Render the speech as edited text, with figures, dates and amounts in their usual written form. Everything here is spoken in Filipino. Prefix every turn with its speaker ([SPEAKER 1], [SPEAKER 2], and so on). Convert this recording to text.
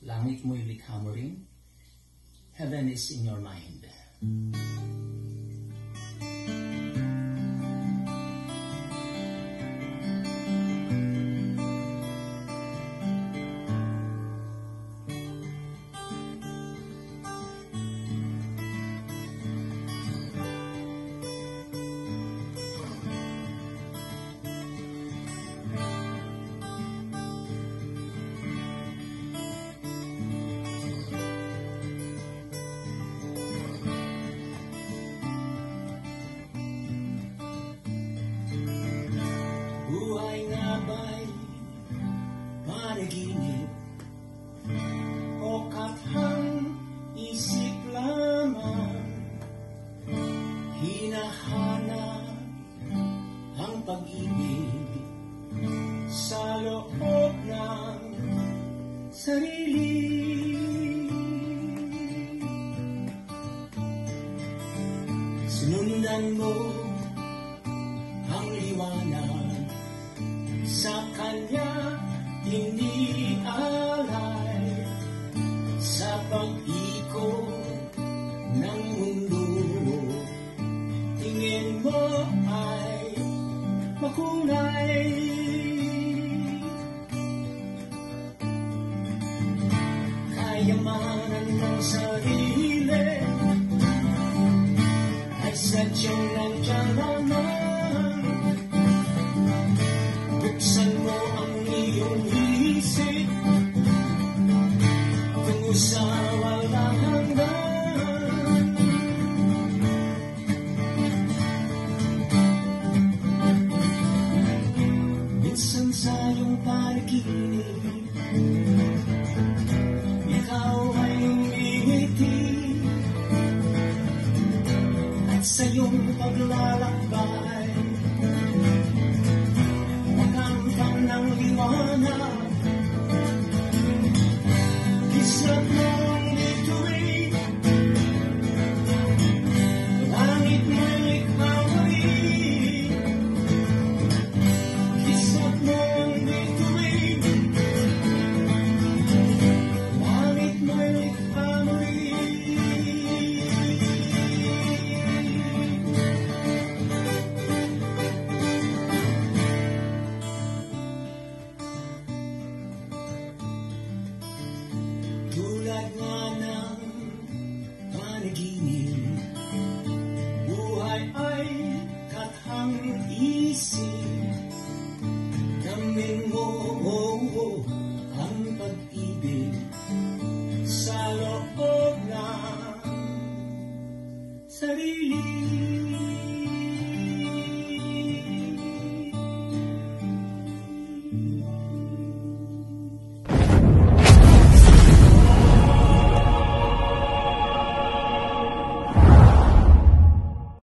[SPEAKER 1] Langit mo'y likha mo rin. Heaven is in your mind. Buhay nga ba'y panaginip o kathang isip lamang? Hinahanap ang pag-ibig sa loob ng sarili. Sinundan mo ang liwanag sa kanya inialay sa pag-ikot ng mundo. Tingin mo ay makulay. Kayamanan ng sarili ay sadyang nandiyan lamang. Buksan mo ang iyong isip tungo sa walang hanggan. Minsan sa iyong panaginip, ikaw ay umingiti, at sa iyong paglalakbay ng liwanag. Kisap mo ang bituin, langit mo'y likha mo rin. Kisap mo ang bituin, langit mo'y likha mo rin. Tulad nga ng panaginip, buhay ay kathang isip. Damdamin mo ang pag-ibig sa loob ng sarili.